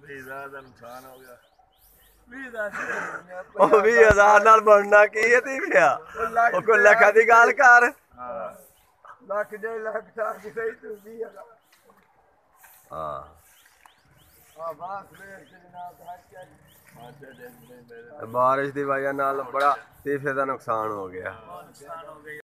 20,000 ਦਾ ਨੁਕਸਾਨ ਹੋ ਗਿਆ। 20,000 ਉਹ 20,000 ਨਾਲ ਬਣਨਾ ਕੀ ਹੈ ਤੀ ਪਿਆ ਉਹ ਕੋਈ ਲੱਖਾਂ ਦੀ ਗੱਲ ਕਰ। ਲੱਖ ਜੇ ਲੱਖ ਤਾਂ ਸਹੀ ਤੂੰ 20,000 ਹਾਂ ਬਾਰਿਸ਼ ਦੀ ਵਜ੍ਹਾ ਨਾਲ ਬੜਾ ਤੀਫੇ ਦਾ ਨੁਕਸਾਨ ਹੋ ਗਿਆ।